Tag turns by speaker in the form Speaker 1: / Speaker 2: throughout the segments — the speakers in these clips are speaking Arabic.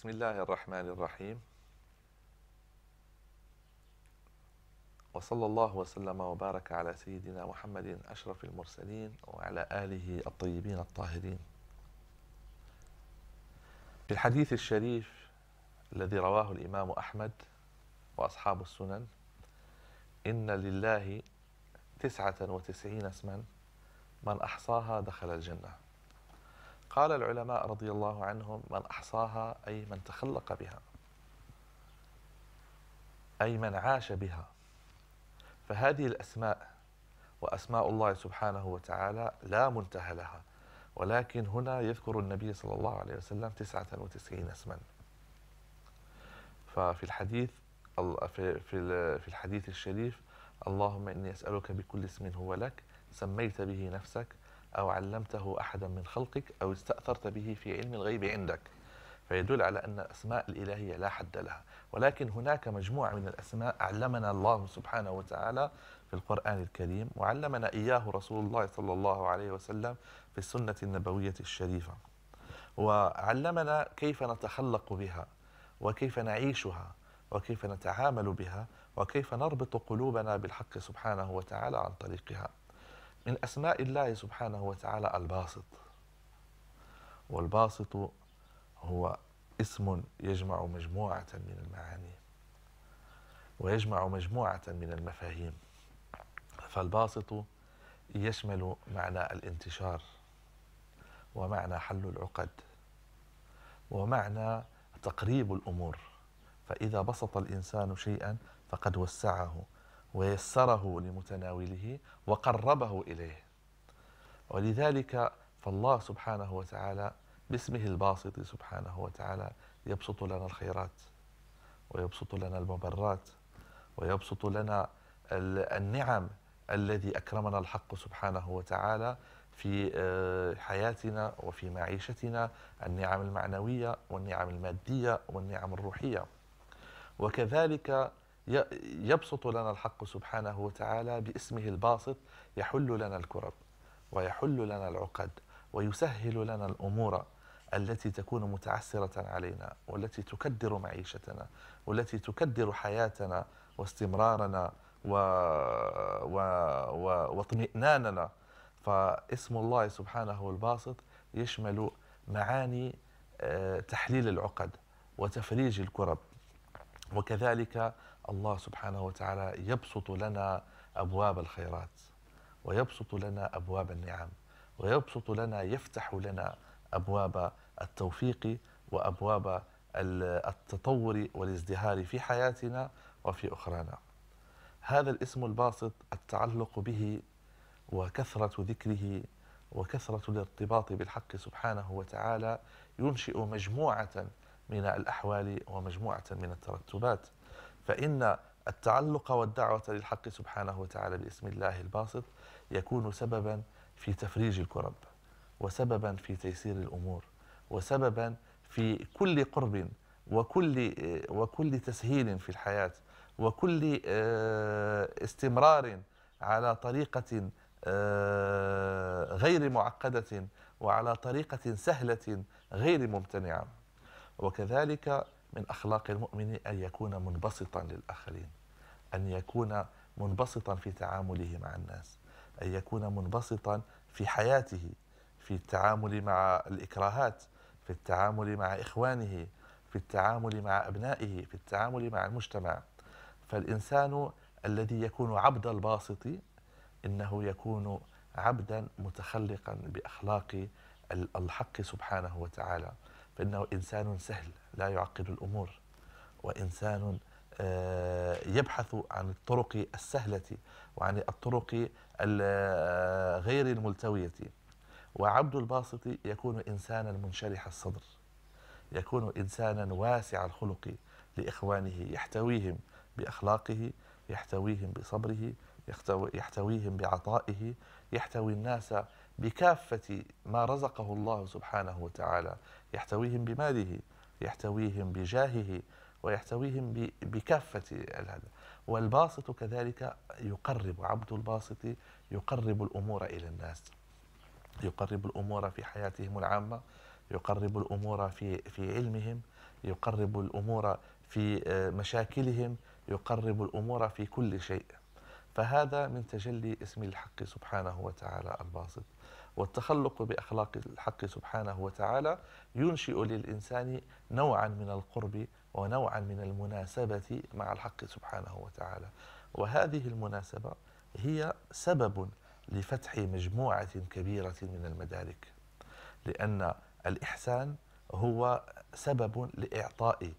Speaker 1: بسم الله الرحمن الرحيم، وصلى الله وسلم وبارك على سيدنا محمد أشرف المرسلين وعلى آله الطيبين الطاهرين. في الحديث الشريف الذي رواه الإمام أحمد وأصحاب السنن: إن لله 99 اسما من أحصاها دخل الجنة. قال العلماء رضي الله عنهم: من أحصاها أي من تخلق بها، أي من عاش بها. فهذه الأسماء وأسماء الله سبحانه وتعالى لا منتهى لها، ولكن هنا يذكر النبي صلى الله عليه وسلم 99 اسما. ففي الحديث في الحديث الشريف: اللهم إني أسألك بكل اسم هو لك سميت به نفسك أو علمته أحدا من خلقك أو استأثرت به في علم الغيب عندك. فيدل على أن الأسماء الإلهية لا حد لها، ولكن هناك مجموعة من الأسماء علمنا الله سبحانه وتعالى في القرآن الكريم، وعلمنا إياه رسول الله صلى الله عليه وسلم في السنة النبوية الشريفة، وعلمنا كيف نتخلق بها وكيف نعيشها وكيف نتعامل بها وكيف نربط قلوبنا بالحق سبحانه وتعالى عن طريقها. من أسماء الله سبحانه وتعالى الباسط، والباسط هو اسم يجمع مجموعة من المعاني ويجمع مجموعة من المفاهيم. فالباسط يشمل معنى الانتشار، ومعنى حل العقد، ومعنى تقريب الأمور. فإذا بسط الإنسان شيئا فقد وسعه ويسره لمتناوله وقربه إليه. ولذلك فالله سبحانه وتعالى باسمه الباسط سبحانه وتعالى يبسط لنا الخيرات، ويبسط لنا المبرات، ويبسط لنا النعم الذي أكرمنا الحق سبحانه وتعالى في حياتنا وفي معيشتنا، النعم المعنوية والنعم المادية والنعم الروحية. وكذلك يبسط لنا الحق سبحانه وتعالى باسمه الباسط، يحل لنا الكرب ويحل لنا العقد ويسهل لنا الأمور التي تكون متعسرة علينا، والتي تكدر معيشتنا، والتي تكدر حياتنا واستمرارنا واطمئناننا. فاسم الله سبحانه الباسط يشمل معاني تحليل العقد وتفريج الكرب. وكذلك الله سبحانه وتعالى يبسط لنا أبواب الخيرات، ويبسط لنا أبواب النعم، ويبسط لنا يفتح لنا أبواب التوفيق وأبواب التطور والازدهار في حياتنا وفي أخرانا. هذا الاسم الباسط التعلق به وكثرة ذكره وكثرة الارتباط بالحق سبحانه وتعالى ينشئ مجموعة من الأحوال ومجموعة من الترتبات. فإن التعلق والدعوة للحق سبحانه وتعالى باسم الله الباسط يكون سببا في تفريج الكرب، وسببا في تيسير الأمور، وسببا في كل قرب وكل تسهيل في الحياة، وكل استمرار على طريقة غير معقدة، وعلى طريقة سهلة غير ممتنعة. وكذلك من أخلاق المؤمن أن يكون منبسطا للآخرين، أن يكون منبسطا في تعامله مع الناس، أن يكون منبسطا في حياته، في التعامل مع الإكراهات، في التعامل مع إخوانه، في التعامل مع أبنائه، في التعامل مع المجتمع. فالإنسان الذي يكون عبد الباسط إنه يكون عبدا متخلقا بأخلاق الحق سبحانه وتعالى، فإنه إنسان سهل لا يعقد الأمور، وإنسان يبحث عن الطرق السهلة وعن الطرق غير الملتوية. وعبد الباسط يكون إنسانا منشرح الصدر، يكون إنسانا واسع الخلق لإخوانه، يحتويهم بأخلاقه، يحتويهم بصبره، يحتويهم بعطائه، يحتوي الناس بكافة ما رزقه الله سبحانه وتعالى، يحتويهم بماله، يحتويهم بجاهه، ويحتويهم بكافة هذا. والباسط كذلك يقرب، عبد الباسط يقرب الأمور إلى الناس، يقرب الأمور في حياتهم العامة، يقرب الأمور في علمهم، يقرب الأمور في مشاكلهم، يقرب الأمور في كل شيء. فهذا من تجلي اسم الحق سبحانه وتعالى الباسط. والتخلق بأخلاق الحق سبحانه وتعالى ينشئ للإنسان نوعا من القرب ونوعا من المناسبة مع الحق سبحانه وتعالى. وهذه المناسبة هي سبب لفتح مجموعة كبيرة من المدارك، لأن الإحسان هو سبب لإعطاء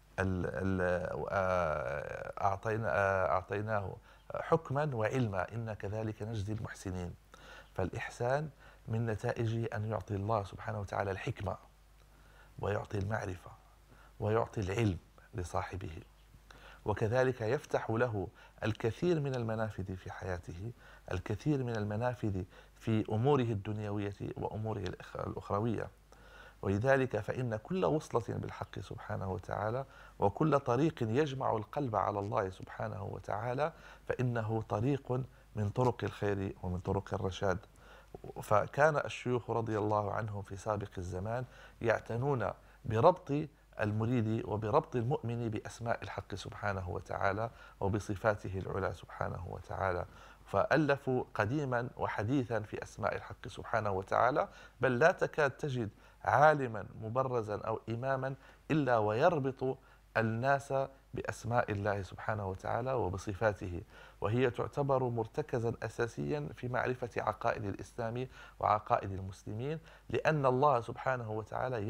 Speaker 1: أعطيناه حكما وعلما، إن كذلك نجزي المحسنين. فالإحسان من نتائجه أن يعطي الله سبحانه وتعالى الحكمة، ويعطي المعرفة، ويعطي العلم لصاحبه، وكذلك يفتح له الكثير من المنافذ في حياته، الكثير من المنافذ في أموره الدنيوية وأموره الأخروية. ولذلك فإن كل وصلة بالحق سبحانه وتعالى وكل طريق يجمع القلب على الله سبحانه وتعالى فإنه طريق من طرق الخير ومن طرق الرشاد. فكان الشيوخ رضي الله عنهم في سابق الزمان يعتنون بربط المريد وبربط المؤمن بأسماء الحق سبحانه وتعالى وبصفاته العلى سبحانه وتعالى، فألفوا قديما وحديثا في أسماء الحق سبحانه وتعالى، بل لا تكاد تجد عالما مبرزا أو إماما إلا ويربط الناس بأسماء الله سبحانه وتعالى وبصفاته، وهي تعتبر مرتكزا أساسيا في معرفة عقائد الإسلام وعقائد المسلمين، لأن الله سبحانه وتعالى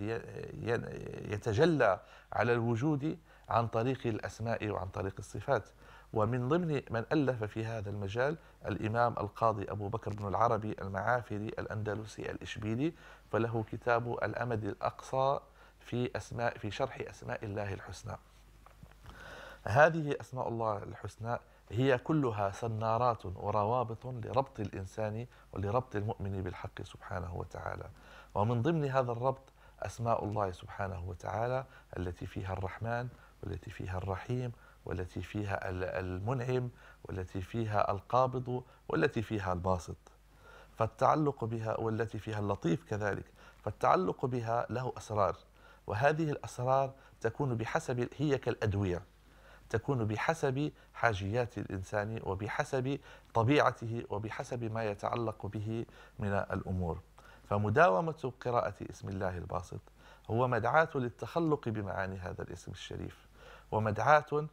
Speaker 1: يتجلى على الوجود عن طريق الأسماء وعن طريق الصفات. ومن ضمن من ألف في هذا المجال الإمام القاضي أبو بكر بن العربي المعافري الأندلسي الإشبيلي، فله كتاب الأمد الأقصى في شرح أسماء الله الحسنى. هذه أسماء الله الحسنى هي كلها سنارات وروابط لربط الإنسان ولربط المؤمن بالحق سبحانه وتعالى. ومن ضمن هذا الربط أسماء الله سبحانه وتعالى التي فيها الرحمن، والتي فيها الرحيم، والتي فيها المنعم، والتي فيها القابض، والتي فيها الباسط. فالتعلق بها، والتي فيها اللطيف كذلك، فالتعلق بها له أسرار، وهذه الأسرار تكون بحسب، هي كالأدوية، تكون بحسب حاجيات الإنسان وبحسب طبيعته وبحسب ما يتعلق به من الأمور. فمداومة قراءة اسم الله الباسط هو مدعاة للتخلق بمعاني هذا الاسم الشريف، ومدعاة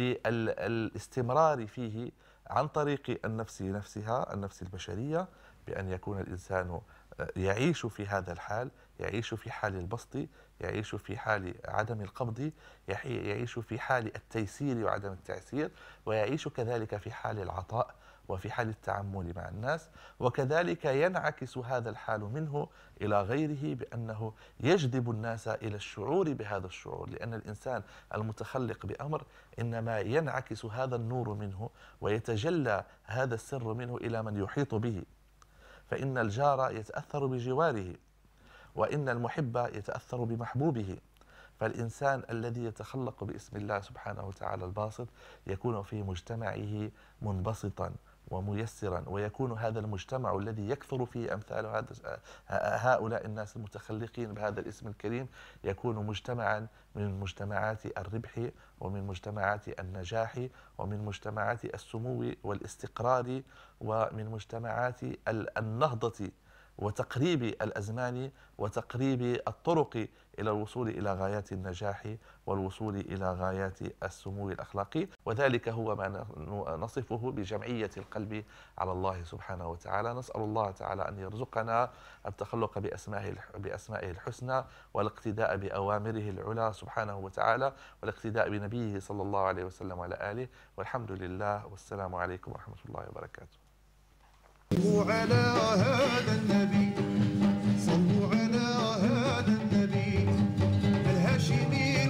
Speaker 1: للاستمرار فيه عن طريق النفس نفسها، النفس البشرية، بأن يكون الإنسان يعيش في هذا الحال، يعيش في حال البسط، يعيش في حال عدم القبض، يعيش في حال التيسير وعدم التعسير، ويعيش كذلك في حال العطاء وفي حال التعامل مع الناس. وكذلك ينعكس هذا الحال منه إلى غيره بأنه يجذب الناس إلى الشعور بهذا الشعور، لأن الإنسان المتخلق بأمر إنما ينعكس هذا النور منه ويتجلى هذا السر منه إلى من يحيط به. فإن الجار يتأثر بجواره، وإن المحب يتأثر بمحبوبه. فالإنسان الذي يتخلق باسم الله سبحانه وتعالى الباسط يكون في مجتمعه منبسطا وميسرا، ويكون هذا المجتمع الذي يكثر فيه أمثال هؤلاء الناس المتخلقين بهذا الاسم الكريم يكون مجتمعا من مجتمعات الربح، ومن مجتمعات النجاح، ومن مجتمعات السمو والاستقرار، ومن مجتمعات النهضة وتقريب الأزمان وتقريب الطرق إلى الوصول إلى غايات النجاح والوصول إلى غايات السمو الأخلاقي. وذلك هو ما نصفه بجمعية القلب على الله سبحانه وتعالى. نسأل الله تعالى أن يرزقنا التخلق بأسمائه الحسنى والاقتداء بأوامره العلى سبحانه وتعالى، والاقتداء بنبيه صلى الله عليه وسلم وعلى آله. والحمد لله، والسلام عليكم ورحمة الله وبركاته.
Speaker 2: صلوا على هذا النبي، صلوا على هذا النبي الهاشمي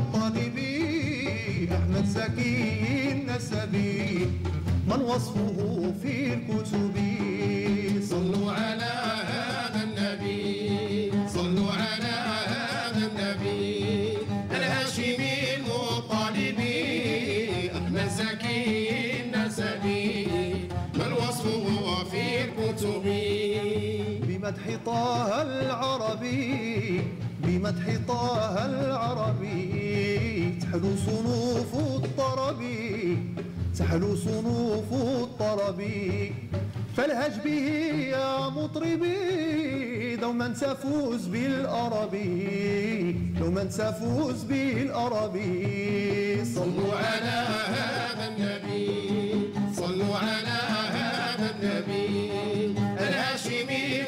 Speaker 2: المطلبي أحمد زكي النسبي من وصفه في الكتب.
Speaker 3: صلوا على هذا النبي، صلوا على هذا النبي الهاشمي المطلبي أحمد زكي النسبي من وصفه في الكتب.
Speaker 2: بمدح طه العربي بمدح طه العربي تحلو صنوف الطرب، تحلو صنوف الطرب. فالهج به يا مطربي دوما تفوز بالأربي، دوما تفوز بالأربي.
Speaker 3: صلوا على هذا النبي، صلوا على هذا النبي الهاشمي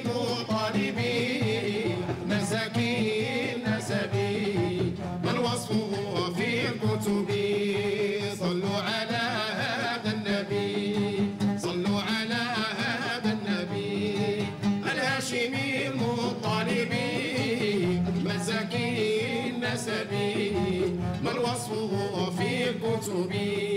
Speaker 3: المطالبي مساكين نسبي من وصفه في الكتب. صلوا على هذا النبي، صلوا على هذا النبي الهاشمي المطالبي مساكين نسبي من وصفه في الكتب.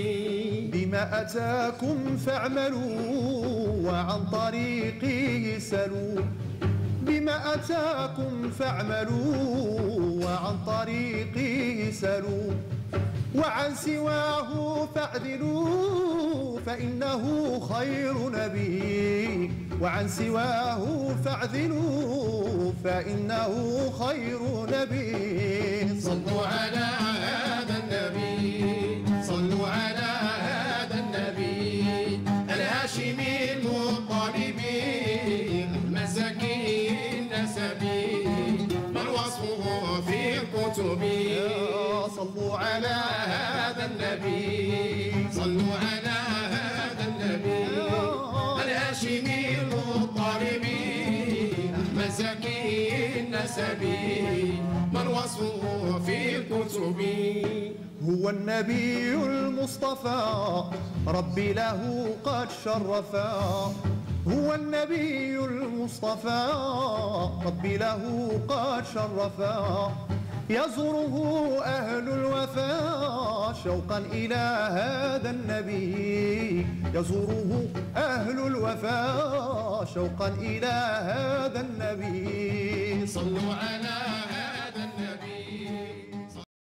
Speaker 2: بما أتاكم فاعملوا وعن طريقه سلوا، بما أتاكم فاعملوا وعن طريقه سلوا، وعن سواه فاعدلوا فإنه خير نبي، وعن سواه فاعدلوا فإنه خير نبي.
Speaker 3: صلوا على هذا النبي، صلوا على هذا النبي الهاشمي المطالبي مساكين نسبي من وصفه في الكتب.
Speaker 2: صلوا على
Speaker 3: هذا النبي، صلوا على هذا النبي الهاشمي المطالبي مساكين نسبي من وصفه في الكتب.
Speaker 2: هو النبي المصطفى ربي له قد شرفا، هو النبي المصطفى ربي له قد شرفا. يزوره أهل الوفا شوقا إلى هذا النبي، يزوره أهل الوفا شوقا إلى هذا النبي.
Speaker 3: صلوا على